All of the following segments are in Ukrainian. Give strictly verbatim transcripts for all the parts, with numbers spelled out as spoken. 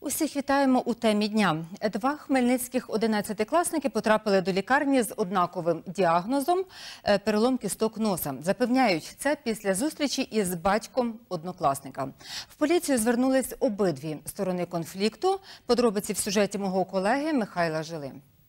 Усіх вітаємо у темі дня. Два хмельницьких одинадцятикласники потрапили до лікарні з однаковим діагнозом – перелом кісток носа. Запевняють, це після зустрічі із батьком однокласника. В поліцію звернулись обидві сторони конфлікту. Подробиці в сюжеті мого колеги Михайла Жили.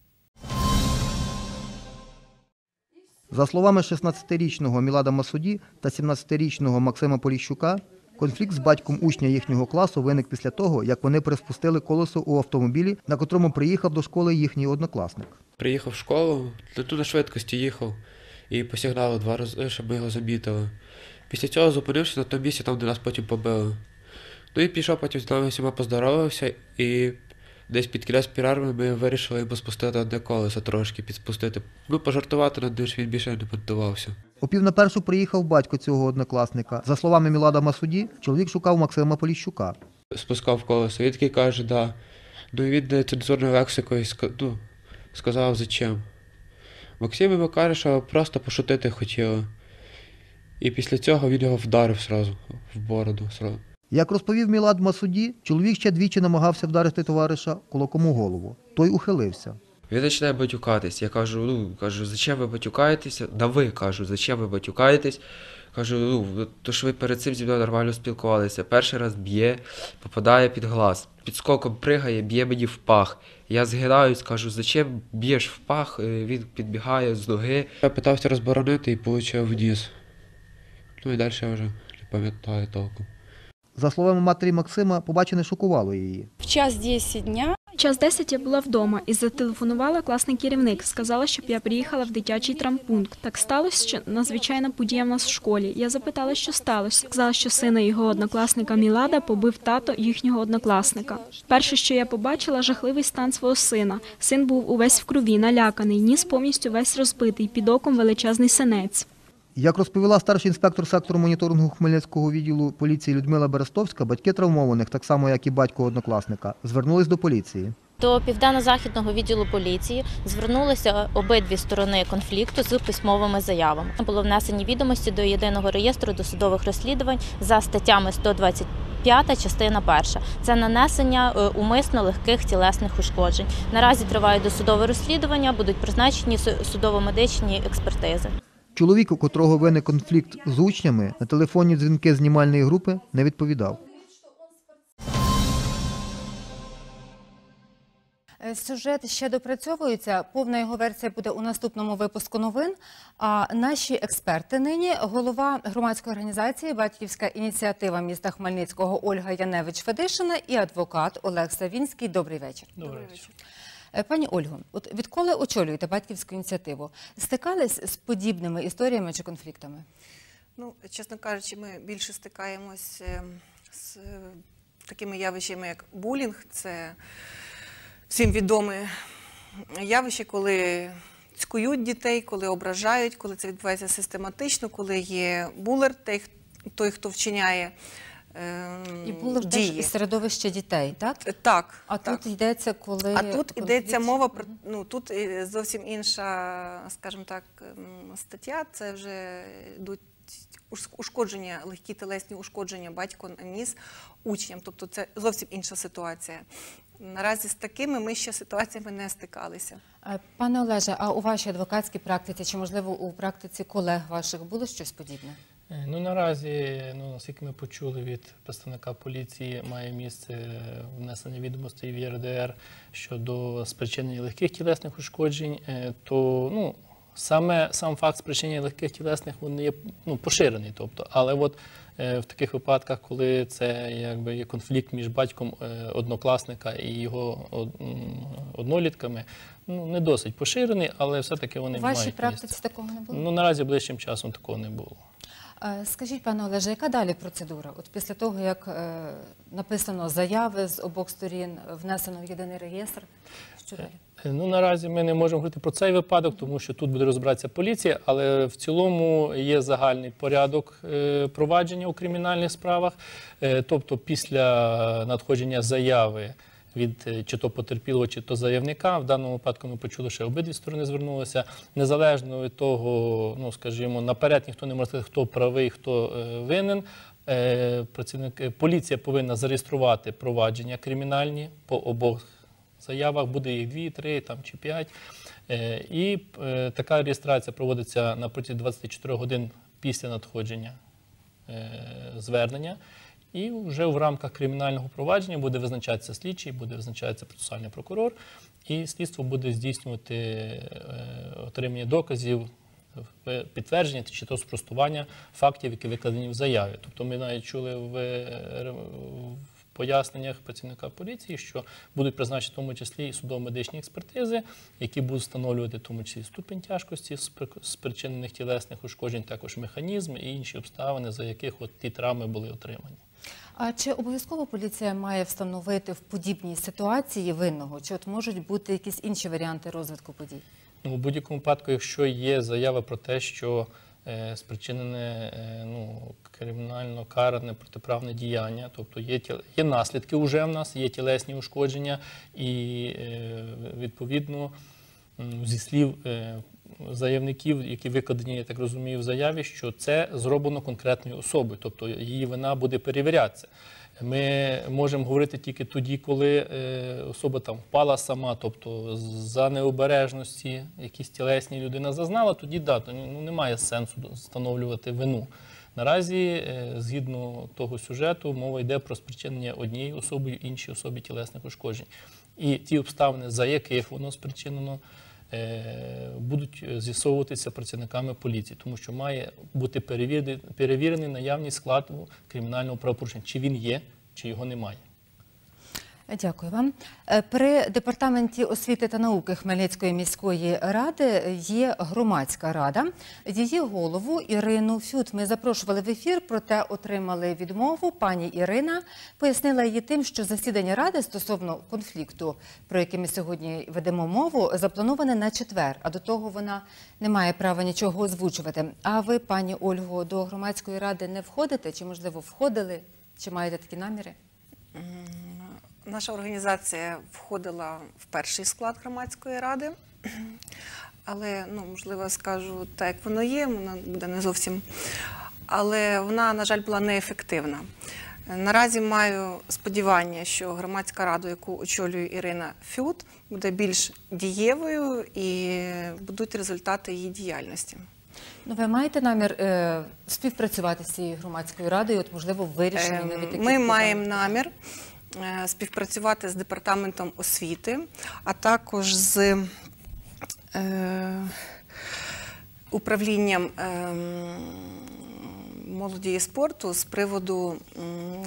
За словами шістнадцятирічного Мілада Масуді та сімнадцятирічного Максима Поліщука, конфлікт з батьком учня їхнього класу виник після того, як вони приспустили колесо у автомобілі, на котрому приїхав до школи їхній однокласник. Приїхав в школу, тут на швидкості їхав і посигналив два рази, щоб ми його замітили. Після цього зупинився на тому місці, там, де нас потім побили. Ну і пішов, потім з нами всіма поздоровався і десь під кінець перерви ми вирішили йому спустити одне колесо трошки, підспустити. Ну, пожартувати над ним, він більше не піддавався. О пів на першу приїхав батько цього однокласника. За словами Мілада Масуді, чоловік шукав Максима Поліщука. Спускав колесо, він такий каже, да. Ну і він нецензурною лексикою ну, сказав, зачем. Максим йому каже, що просто пошутити хотіли. І після цього він його вдарив одразу, в бороду. Сразу. Як розповів Мілад Масуді, чоловік ще двічі намагався вдарити товариша кулаком у голову. Той ухилився. Він починає батюкатись. Я кажу, ну, кажу, зачем ви батюкаєтеся? На ви, кажу, зачем ви батюкаєтесь? Кажу, ну, то ж ви перед цим зі мною нормально спілкувалися. Перший раз б'є, попадає під глаз. Під скоком пригає, б'є мені в пах. Я згинаюсь, кажу, зачем б'єш в пах? Він підбігає з ноги. Я питався розборонити і отримав вниз. Ну і далі я вже не пам'ятаю толком. За словами матері Максима, побачене шокувало її. В час десять дня. Час десять я була вдома і зателефонувала класний керівник. Сказала, щоб я приїхала в дитячий травмпункт. Так сталося, що надзвичайна подія в нас в школі. Я запитала, що сталося. Сказала, що сина його однокласника Мілада побив тато їхнього однокласника. Перше, що я побачила, жахливий стан свого сина. Син був увесь в крові, наляканий, ніс повністю весь розбитий, під оком величезний синець. Як розповіла старший інспектор сектору моніторингу Хмельницького відділу поліції Людмила Берестовська, батьки травмованих, так само як і батько однокласника, звернулись до поліції. До Південно-Західного відділу поліції звернулися обидві сторони конфлікту з письмовими заявами. Було внесені відомості до єдиного реєстру досудових розслідувань за статтями сто двадцять п'ята, частина перша. Це нанесення умисно легких тілесних ушкоджень. Наразі триває досудове розслідування, будуть призначені судово-медичні експертизи. Чоловік, у котрого виник конфлікт з учнями, на телефонні дзвінки знімальної групи не відповідав. Сюжет ще допрацьовується. Повна його версія буде у наступному випуску новин. А наші експерти нині – голова громадської організації «Батьківська ініціатива» міста Хмельницького Ольга Яневич-Федишина і адвокат Олег Савінський. Добрий вечір. Добрий вечір. Пані Ольго, от відколи очолюєте батьківську ініціативу, стикались з подібними історіями чи конфліктами? Ну, чесно кажучи, ми більше стикаємось з такими явищами, як булінг. Це всім відоме явище, коли цькують дітей, коли ображають, коли це відбувається систематично, коли є булер, той, хто вчиняє І було ж теж і середовище дітей, так? Так. А так. тут йдеться, коли... А тут йдеться мова про, ну, тут зовсім інша, скажімо так, стаття, це вже йдуть ушкодження, легкі телесні ушкодження, батько наніс учням, тобто це зовсім інша ситуація. Наразі з такими ми ще ситуаціями не стикалися. Пане Олеже, а у вашій адвокатській практиці, чи можливо у практиці колег ваших було щось подібне? Ну, наразі, ну, наскільки ми почули від представника поліції, має місце внесення відомостей в Є Ер Де Ер щодо спричинення легких тілесних ушкоджень, то, ну, саме сам факт спричинення легких тілесних, він є, ну, поширений, тобто, але от в таких випадках, коли це якби є конфлікт між батьком однокласника і його однолітками, ну, не досить поширений, але все-таки вони мають місце. У вашій практиці такого не було? Ну, наразі ближчим часом такого не було. Скажіть, пане Олеже, яка далі процедура? От після того, як е, написано заяви з обох сторін, внесено в єдиний реєстр, що далі? Ну, наразі ми не можемо говорити про цей випадок, тому що тут буде розбиратися поліція, але в цілому є загальний порядок е, провадження у кримінальних справах. Е, тобто після надходження заяви від чи то потерпілого, чи то заявника. В даному випадку ми почули, що обидві сторони звернулися. Незалежно від того, ну, скажімо, наперед ніхто не може сказати, хто правий, хто винен, Е, Працівник, поліція повинна зареєструвати провадження кримінальні по обох заявах, буде їх дві, три там, чи п'ять. Е, І е, така реєстрація проводиться на протязі двадцяти чотирьох годин після надходження е, звернення. І вже в рамках кримінального провадження буде визначатися слідчий, буде визначатися процесуальний прокурор, і слідство буде здійснювати е, отримання доказів, підтвердження чи то спростування фактів, які викладені в заяві. Тобто ми навіть чули в, в поясненнях працівника поліції, що будуть призначені в тому числі і судово-медичні експертизи, які будуть встановлювати в тому числі ступінь тяжкості спричинених тілесних ушкоджень, також механізм і інші обставини, за яких от ті травми були отримані. А чи обов'язково поліція має встановити в подібній ситуації винного? Чи от можуть бути якісь інші варіанти розвитку подій? Ну, у будь-якому випадку, якщо є заява про те, що е, спричинене е, ну, кримінально каране протиправне діяння, тобто є, тіл... є наслідки вже в нас, є тілесні ушкодження і, е, відповідно, зі слів е, заявників, які викладені, я так розумію, в заяві, що це зроблено конкретною особою, тобто її вина буде перевірятися. Ми можемо говорити тільки тоді, коли особа там впала сама, тобто за необережності, якісь тілесні людина зазнала, тоді да, то, ну, немає сенсу встановлювати вину. Наразі, згідно того сюжету, мова йде про спричинення однією особою іншій особі тілесних ушкоджень. І ті обставини, за яких воно спричинено, будуть з'ясовуватися працівниками поліції, тому що має бути перевірений, перевірений наявний склад кримінального правопорушення, чи він є, чи його немає. Дякую вам. При Департаменті освіти та науки Хмельницької міської ради є громадська рада. Її голову Ірину Фют ми запрошували в ефір, проте отримали відмову. Пані Ірина пояснила її тим, що засідання ради стосовно конфлікту, про який ми сьогодні ведемо мову, заплановане на четвер, а до того вона не має права нічого озвучувати. А ви, пані Ольго, до громадської ради не входите? Чи, можливо, входили? Чи маєте такі наміри? Наша організація входила в перший склад громадської ради, але, ну, можливо, скажу так, як воно є, вона буде не зовсім, але вона, на жаль, була неефективна. Наразі маю сподівання, що громадська рада, яку очолює Ірина Фют, буде більш дієвою і будуть результати її діяльності. Ну, ви маєте намір е, співпрацювати з цією громадською радою, от, можливо, в вирішенні Е, нові такі Ми маємо намір співпрацювати з Департаментом освіти, а також з е, управлінням е, молоді і спорту з приводу е,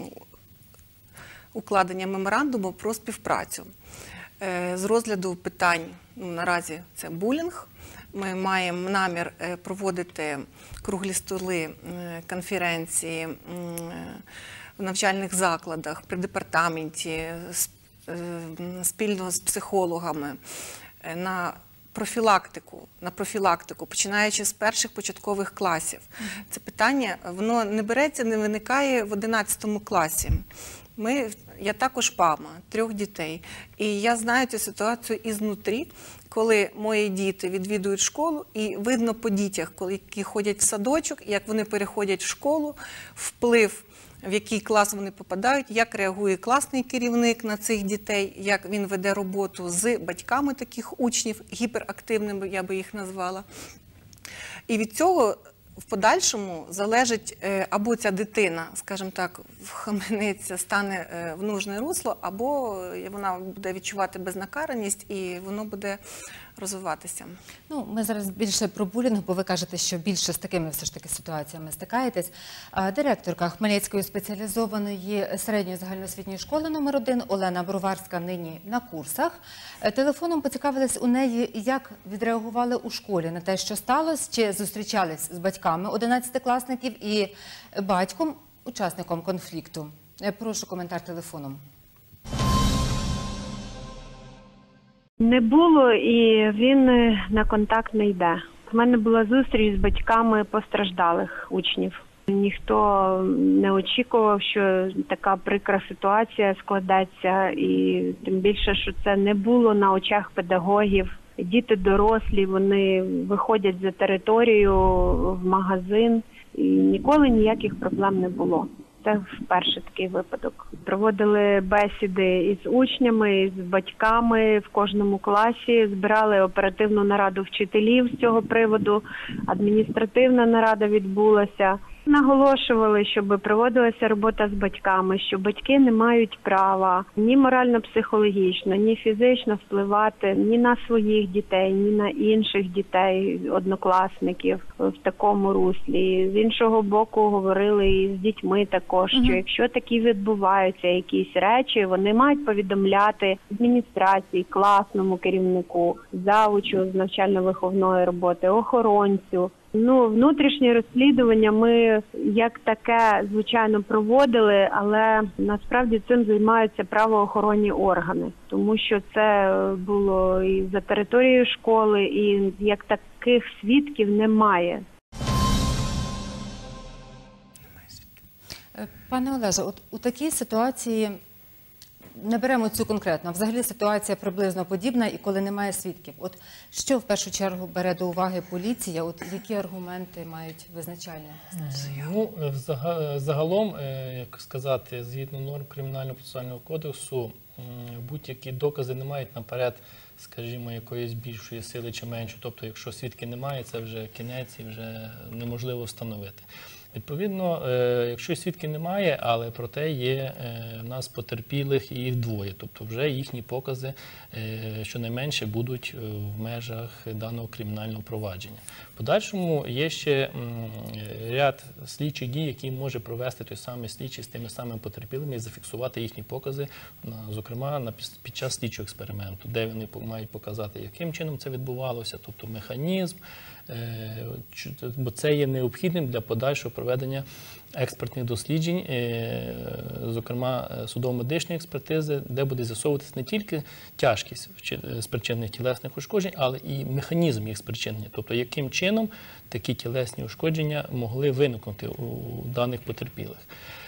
укладення меморандуму про співпрацю. Е, з розгляду питань, ну, наразі це булінг, ми маємо намір проводити круглі столи, конференції в навчальних закладах, при департаменті, спільно з психологами, на профілактику, на профілактику, починаючи з перших початкових класів. Це питання, воно не береться, не виникає в одинадцятому класі. Ми, я також мама трьох дітей, і я знаю цю ситуацію ізнутрі, коли мої діти відвідують школу, і видно по дітях, коли які ходять в садочок, як вони переходять в школу, вплив, в який клас вони попадають, як реагує класний керівник на цих дітей, як він веде роботу з батьками таких учнів, гіперактивними, я би їх назвала. І від цього в подальшому залежить, або ця дитина, скажімо так, вхаменеться, стане в нужне русло, або вона буде відчувати безнакараність і воно буде розвиватися. Ну, ми зараз більше про булінг, бо ви кажете, що більше з такими все ж таки ситуаціями стикаєтесь. Директорка Хмельницької спеціалізованої середньої загальноосвітньої школи номер один Олена Броварська нині на курсах. Телефоном поцікавились у неї, як відреагували у школі на те, що сталося, чи зустрічались з батьками одинадцятикласників і батьком, учасником конфлікту. Прошу коментар телефоном. Не було, і він на контакт не йде. У мене була зустріч з батьками постраждалих учнів. Ніхто не очікував, що така прикра ситуація складеться, і тим більше, що це не було на очах педагогів. Діти дорослі, вони виходять за територію в магазин, і ніколи ніяких проблем не було. Це вперше такий випадок. Проводили бесіди із учнями, із батьками в кожному класі, збирали оперативну нараду вчителів з цього приводу, адміністративна нарада відбулася. Наголошували, щоб проводилася робота з батьками, що батьки не мають права ні морально-психологічно, ні фізично впливати ні на своїх дітей, ні на інших дітей, однокласників в такому руслі. З іншого боку, говорили і з дітьми також, що якщо такі відбуваються якісь речі, вони мають повідомляти адміністрації, класному керівнику, завучу з навчально-виховної роботи, охоронцю. Ну, внутрішнє розслідування ми як таке, звичайно, проводили, але насправді цим займаються правоохоронні органи, тому що це було і за територією школи, і як таких свідків немає. Пане Олеже, от у такій ситуації, не беремо цю конкретно, взагалі ситуація приблизно подібна, і коли немає свідків. От що в першу чергу бере до уваги поліція, от які аргументи мають визначальне значення? Ну, взага- загалом, е, як сказати, згідно норм Кримінально-процесуального кодексу, м, будь-які докази не мають наперед, скажімо, якоїсь більшої сили чи меншої. Тобто, якщо свідки немає, це вже кінець і вже неможливо встановити. Відповідно, е, якщо свідків немає, але проте є е, в нас потерпілих і їх двоє. Тобто вже їхні покази е, щонайменше будуть е, в межах даного кримінального провадження. В подальшому є ще м, ряд слідчих дій, які може провести той самий слідчий з тими самими потерпілими і зафіксувати їхні покази, на, зокрема на, під час слідчого експерименту, де вони по- мають показати, яким чином це відбувалося, тобто механізм, е, чи- бо це є необхідним для подальшого проведення експертних досліджень, е, зокрема е, судово-медичної експертизи, де буде з'ясовуватися не тільки тяжкість вчи- спричинених тілесних ушкоджень, але і механізм їх спричинення, тобто яким чином такі тілесні ушкодження могли виникнути у даних потерпілих.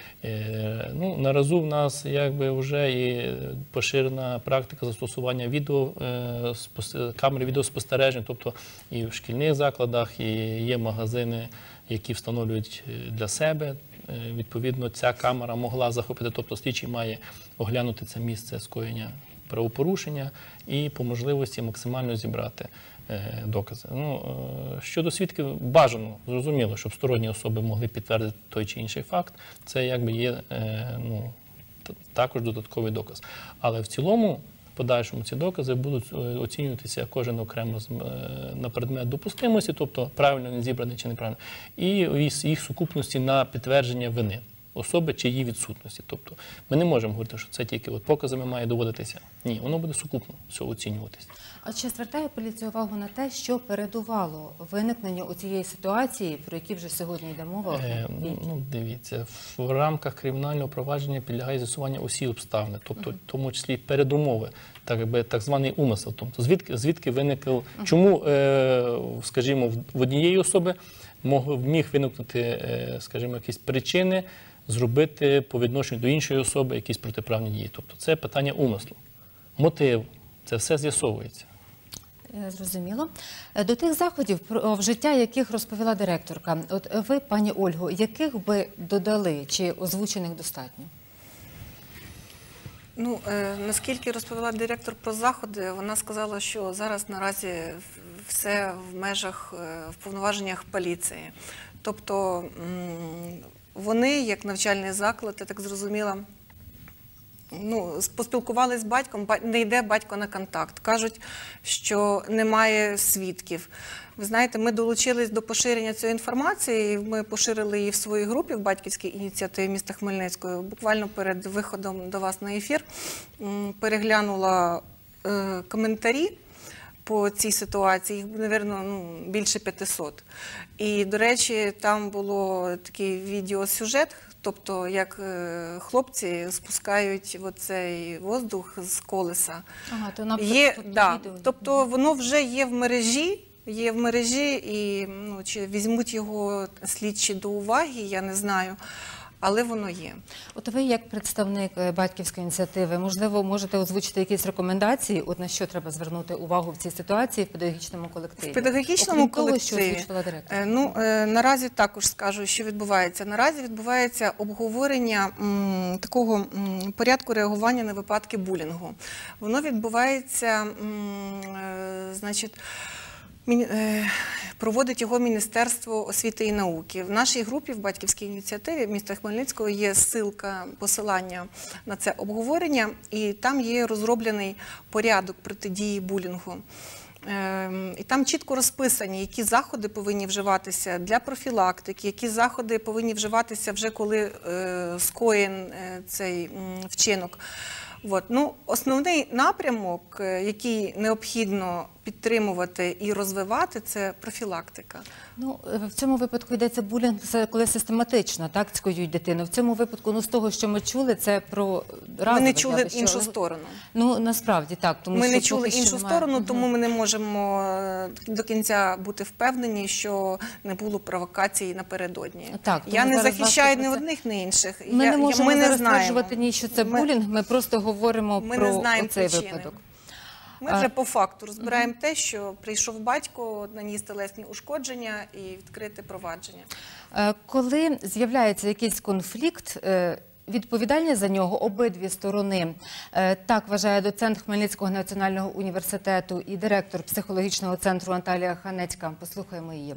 Е, Ну, наразі в нас якби вже і поширена практика застосування відео, е, спос- камери відеоспостережень, тобто і в шкільних закладах, і є магазини, які встановлюють е, для себе. Е, Відповідно, ця камера могла захопити, тобто слідчий має оглянути це місце скоєння правопорушення і по можливості максимально зібрати е, докази. Ну, е, щодо свідків, бажано, зрозуміло, щоб сторонні особи могли підтвердити той чи інший факт. Це якби є е, ну, т- також додатковий доказ. Але в цілому, в подальшому ці докази будуть е, оцінюватися кожен окремо з- е, на предмет допустимості, тобто правильно він зібраний чи неправильно, і їх їх сукупності на підтвердження вини особи чи її відсутності. Тобто ми не можемо говорити, що це тільки от показами має доводитися. Ні, воно буде сукупно все оцінюватися. А чи звертає поліція увагу на те, що передувало виникненню у цієї ситуації, про які вже сьогодні йде мова? Е, ну, дивіться, в рамках кримінального провадження підлягає з'ясування усі обставини, тобто в тому числі передумови, так якби так званий умисел. Тобто звідки звідки виникав, чому, е, скажімо, в- в однієї особи мог, міг виникнути, е, скажімо, якісь причини зробити по відношенню до іншої особи якісь протиправні дії. Тобто це питання умислу, мотив, це все з'ясовується. Е, Зрозуміло. Е, До тих заходів, про вжиття яких розповіла директорка, от ви, пані Ольго, яких би додали, чи озвучених достатньо? Ну, е, наскільки розповіла директор про заходи, вона сказала, що зараз наразі все в межах, е, в повноваженнях поліції. Тобто м, вони, як навчальний заклад, я так зрозуміла, ну, поспілкувалися з батьком, ба- не йде батько на контакт. Кажуть, що немає свідків. Ви знаєте, ми долучились до поширення цієї інформації, і ми поширили її в своїй групі в батьківській ініціативі міста Хмельницького. Буквально перед виходом до вас на ефір м, переглянула е, коментарі по цій ситуації, їх, напевно, ну, більше п'ятисот. І, до речі, там було такий відеосюжет, тобто як е, хлопці спускають оцей воздух з колеса. Ага, то нам Є, тут да, відео є. тобто воно вже є в мережі, є в мережі, і ну, чи візьмуть його слідчі до уваги, я не знаю. але воно є. От ви, як представник е, батьківської ініціативи, можливо, можете озвучити якісь рекомендації, от на що треба звернути увагу в цій ситуації в педагогічному колективі? В педагогічному Окрім того, що колективі, озвучила директор. е, ну, е, наразі також скажу, що відбувається. Наразі відбувається обговорення м, такого м, порядку реагування на випадки булінгу. Воно відбувається, м, е, значить, Міні- е, проводить його Міністерство освіти і науки. В нашій групі, в батьківській ініціативі міста Хмельницького є ссылка, посилання на це обговорення, і там є розроблений порядок протидії булінгу. Ем, І там чітко розписані, які заходи повинні вживатися для профілактики, які заходи повинні вживатися вже коли е, скоєн е, цей м, вчинок. От. Ну, основний напрямок, е, який необхідно підтримувати і розвивати, це профілактика. Ну, е, в цьому випадку йдеться булінг, це коли систематично, так, цькують дитину. В цьому випадку, ну, з того, що ми чули, це про разове Ми не чули явище. іншу сторону. Ну, насправді, так. Тому Ми що не чули поки що іншу немає. сторону, Мгм. тому ми не можемо е, до кінця бути впевнені, що не було провокації напередодні. Так, тому Я не зараз захищаю власне ні про це- одних, ні інших. Ми Я- не я- можемо ми не зараз знаємо. стверджувати ні, що це Ми- булінг, ми просто говоримо Ми про не знаємо цей причини. випадок. Ми вже по факту розбираємо те, що прийшов батько, наніс тілесні ушкодження і відкрити провадження. Е, Коли з'являється якийсь конфлікт, е, відповідальні за нього обидві сторони. Е, Так вважає доцент Хмельницького національного університету і директор психологічного центру Наталія Ханецька. Послухаємо її.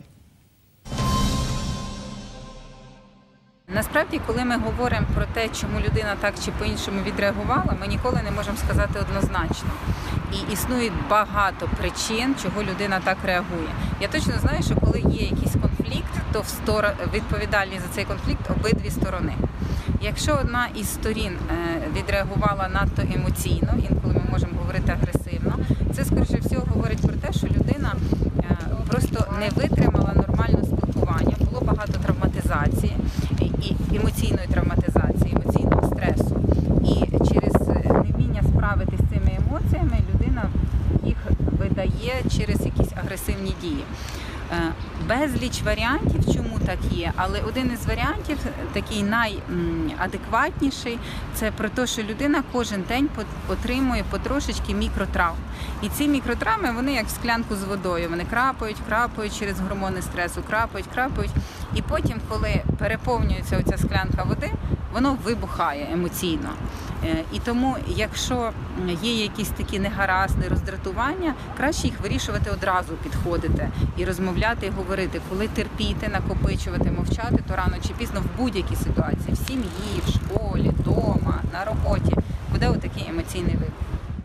Насправді, коли ми говоримо про те, чому людина так чи по-іншому відреагувала, ми ніколи не можемо сказати однозначно. І існує багато причин, чого людина так реагує. Я точно знаю, що коли є якийсь конфлікт, то в стор... відповідальні за цей конфлікт обидві сторони. Якщо одна із сторін відреагувала надто емоційно, інколи ми можемо говорити агресивно, це, скоріше всього, говорить про те, що людина просто не витримала нормального спілкування, було багато травматизації, і емоційної травматизації, емоційного стресу. І через невміння справитися з цими емоціями людина їх видає через якісь агресивні дії. Безліч варіантів, чому так є, але один із варіантів, такий найадекватніший, це про те, що людина кожен день отримує потрошечки мікротравм. І ці мікротравми, вони як в склянку з водою, вони крапають, крапають через гормони стресу, крапають, крапають. І потім, коли переповнюється оця склянка води, воно вибухає емоційно. І тому, якщо є якісь такі негаразди, роздратування, краще їх вирішувати одразу, підходити і розмовляти, і говорити. Коли терпіти, накопичувати, мовчати, то рано чи пізно в будь-якій ситуації, в сім'ї, в школі, вдома, на роботі, буде отакий емоційний вибух.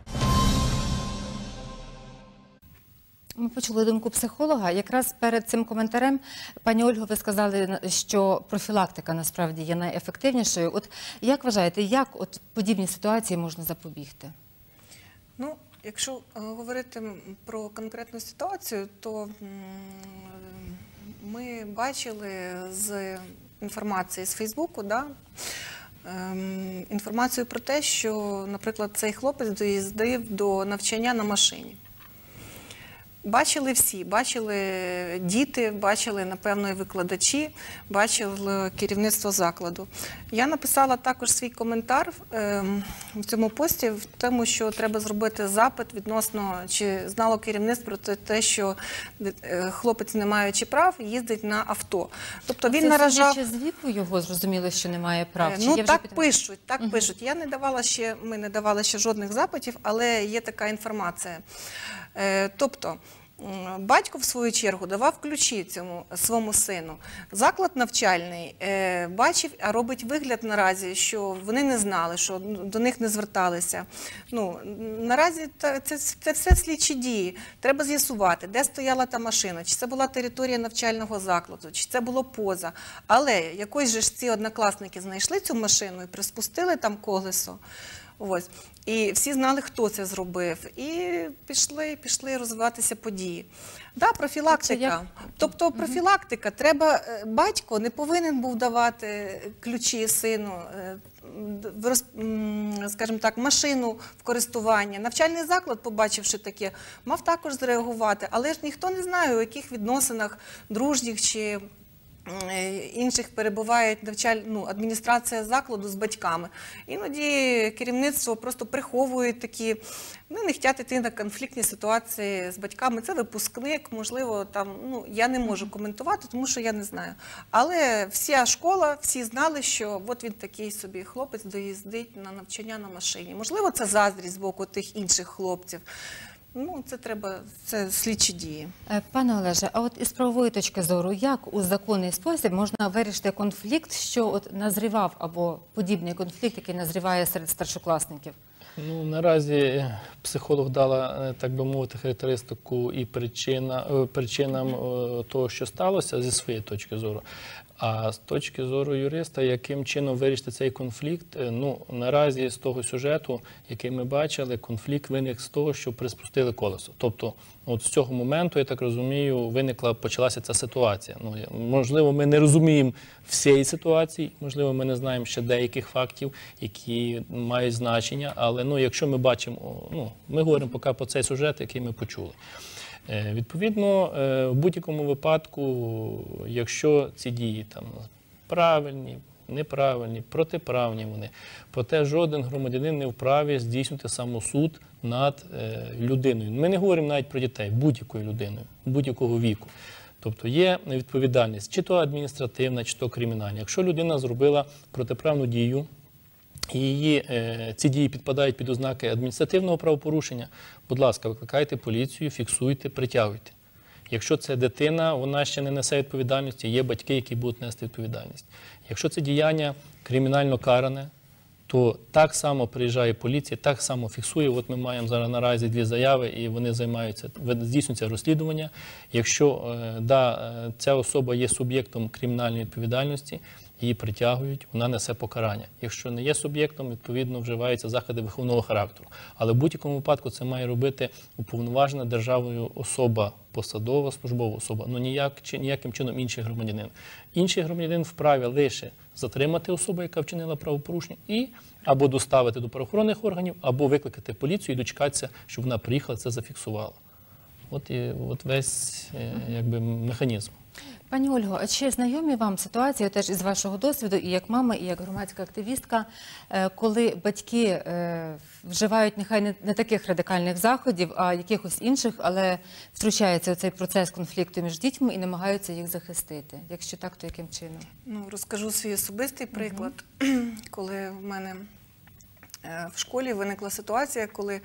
Ми почули думку психолога. Якраз перед цим коментарем, пані Ольго, ви сказали, що профілактика насправді є найефективнішою. От як вважаєте, як от подібні ситуації можна запобігти? Ну, якщо е, говорити про конкретну ситуацію, то м, ми бачили з інформації з Фейсбуку, да, ем, інформацію про те, що, наприклад, цей хлопець доїздив до навчання на машині. Бачили всі, бачили діти, бачили, напевно, і викладачі, бачили керівництво закладу. Я написала також свій коментар в цьому пості, в тому, що треба зробити запит відносно, чи знало керівництво про те, що хлопець, не маючи прав, їздить на авто. Тобто він це наражав... Це з віку його зрозуміло, що немає прав? Чи Ну, є так вже... пишуть, так Угу. пишуть. Я не давала ще, ми не давали ще жодних запитів, але є така інформація. Тобто, батько, в свою чергу, давав ключі цьому своєму сину. Заклад навчальний е, бачив, а робить вигляд наразі, що вони не знали, що до них не зверталися. Ну, наразі це, це все слідчі дії. Треба з'ясувати, де стояла та машина, чи це була територія навчального закладу, чи це було поза. Але якось же ж ці однокласники знайшли цю машину і приспустили там колесо. Ось. І всі знали, хто це зробив. І пішли, пішли розвиватися події. Да, профілактика. Як... Тобто профілактика. Треба, батько не повинен був давати ключі сину, скажімо так, машину в користування. Навчальний заклад, побачивши таке, мав також зреагувати. Але ж ніхто не знає, у яких відносинах, дружніх чи інших перебувають навчаль... ну, адміністрація закладу з батьками. Іноді керівництво просто приховує такі, ну, не хочуть йти на конфліктні ситуації з батьками. Це випускник, можливо, там, ну, я не можу коментувати, тому що я не знаю. Але вся школа, всі знали, що от він такий собі хлопець доїздить на навчання на машині. Можливо, це заздрість з боку тих інших хлопців. Ну, це треба, це слідчі дії. Пане Олеже, а от із правової точки зору, як у законний спосіб можна вирішити конфлікт, що от назрівав, або подібний конфлікт, який назріває серед старшокласників? Ну, наразі психолог дала, так би мовити, характеристику і причина, причинам того, що сталося, зі своєї точки зору. А з точки зору юриста, яким чином вирішити цей конфлікт, ну, наразі з того сюжету, який ми бачили, конфлікт виник з того, що приспустили колесо. Тобто, от з цього моменту, я так розумію, виникла, почалася ця ситуація. Ну, можливо, ми не розуміємо всієї ситуації, можливо, ми не знаємо ще деяких фактів, які мають значення, але, ну, якщо ми бачимо, ну, ми говоримо поки про цей сюжет, який ми почули. Відповідно, в будь-якому випадку, якщо ці дії там правильні, неправильні, протиправні вони, проте жоден громадянин не вправі здійснити самосуд над людиною. Ми не говоримо навіть про дітей, будь-якою людиною, будь-якого віку. Тобто є відповідальність, чи то адміністративна, чи то кримінальна. Якщо людина зробила протиправну дію, і її, е, ці дії підпадають під ознаки адміністративного правопорушення, будь ласка, викликайте поліцію, фіксуйте, притягуйте. Якщо це дитина, вона ще не несе відповідальності, є батьки, які будуть нести відповідальність. Якщо це діяння кримінально каране, то так само приїжджає поліція, так само фіксує. От ми маємо зараз наразі дві заяви, і вони займаються, здійснюється розслідування. Якщо е, да, ця особа є суб'єктом кримінальної відповідальності, її притягують, вона несе покарання. Якщо не є суб'єктом, відповідно, вживаються заходи виховного характеру. Але в будь-якому випадку це має робити уповноважена державною особа, посадова, службова особа, ну ніяк, чи, ніяким чином інший громадянин. Інший громадянин вправі лише затримати особу, яка вчинила правопорушення, і або доставити до правоохоронних органів, або викликати поліцію і дочекатися, щоб вона приїхала, це зафіксувала. От, і, от весь якби, механізм. Пані Ольго, а чи знайомі вам ситуації, теж із вашого досвіду, і як мама, і як громадська активістка, коли батьки вживають нехай не, не таких радикальних заходів, а якихось інших, але втручається у цей процес конфлікту між дітьми і намагаються їх захистити? Якщо так, то яким чином? Ну, розкажу свій особистий приклад. Угу. Коли в мене в школі виникла ситуація, коли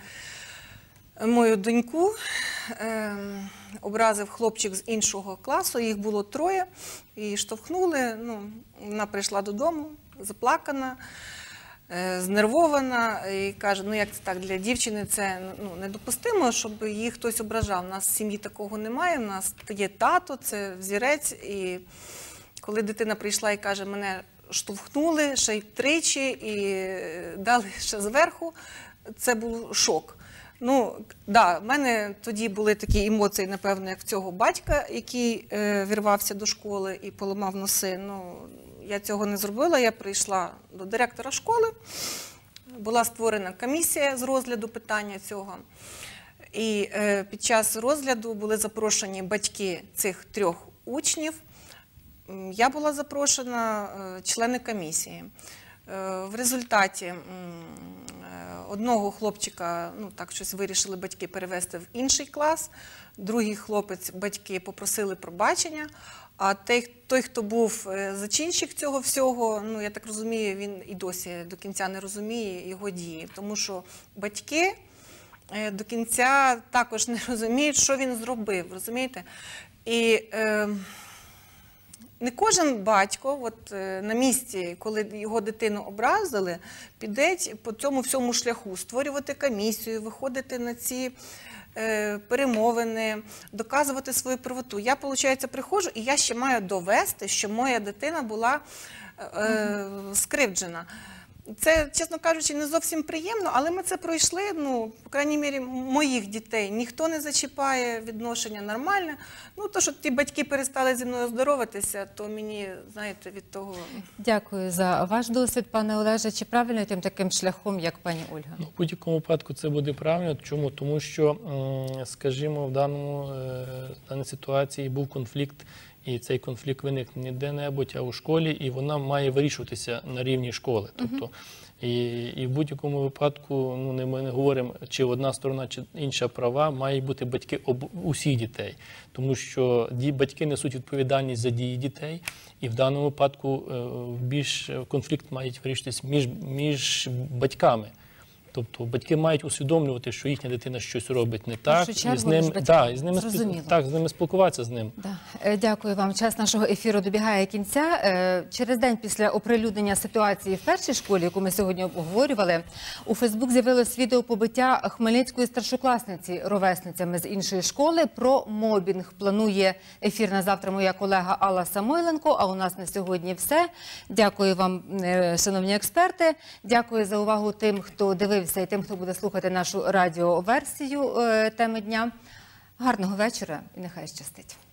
мою доньку е, образив хлопчик з іншого класу, їх було троє, її штовхнули, ну, вона прийшла додому, заплакана, е, знервована, і каже, ну як це так, для дівчини це ну, недопустимо, щоб її хтось ображав. У нас в сім'ї такого немає, у нас є тато, це взірець, і коли дитина прийшла і каже, мене штовхнули ще й тричі і дали ще зверху, це був шок. Ну, да, в мене тоді були такі емоції, напевно, як в цього батька, який е, вірвався до школи і поламав носи. Ну, я цього не зробила, я прийшла до директора школи, була створена комісія з розгляду питання цього. І е, під час розгляду були запрошені батьки цих трьох учнів. Я була запрошена, е, члени комісії. Е, в результаті одного хлопчика, ну так щось вирішили батьки перевести в інший клас, другий хлопець батьки попросили пробачення, а той, той, хто був зачинщик цього всього, ну я так розумію, він і досі до кінця не розуміє його дії, тому що батьки до кінця також не розуміють, що він зробив, розумієте? І е, не кожен батько от, на місці, коли його дитину образили, піде по цьому всьому шляху, створювати комісію, виходити на ці е, перемовини, доказувати свою правоту. Я, виходить, приходжу, і я ще маю довести, що моя дитина була е, скривджена. Це, чесно кажучи, не зовсім приємно, але ми це пройшли, ну, по крайній мірі, моїх дітей. Ніхто не зачіпає, відношення нормальне. Ну, то, що ті батьки перестали зі мною здороватися, то мені, знаєте, від того... Дякую за ваш досвід, пане Олеже. Чи правильно йти таким шляхом, як пані Ольга? Ну, в будь-якому випадку це буде правильно. Чому? Тому що, скажімо, в даному, в даній ситуації був конфлікт і цей конфлікт виник не де-небудь, а у школі, і вона має вирішуватися на рівні школи. Тобто, і, і в будь-якому випадку, ну, не, ми не говоримо, чи одна сторона, чи інша права, мають бути батьки об, усіх дітей. Тому що ді, батьки несуть відповідальність за дії дітей, і в даному випадку е, більш конфлікт має вирішуватися між, між батьками. Тобто батьки мають усвідомлювати, що їхня дитина щось робить не так, і з ним, да, і з ними, спіл- так, з ними спілкуватися з ним. Да. Е, Дякую вам. Час нашого ефіру добігає кінця. Е, Через день після оприлюднення ситуації в першій школі, яку ми сьогодні обговорювали, у Фейсбук з'явилось відео побиття хмельницької старшокласниці ровесницями з іншої школи. Про мобінг планує ефір на завтра моя колега Алла Самойленко, а у нас на сьогодні все. Дякую вам, е, шановні експерти. Дякую за увагу тим, хто дивився, і тим, хто буде слухати нашу радіоверсію е, теми дня. Гарного вечора і нехай щастить.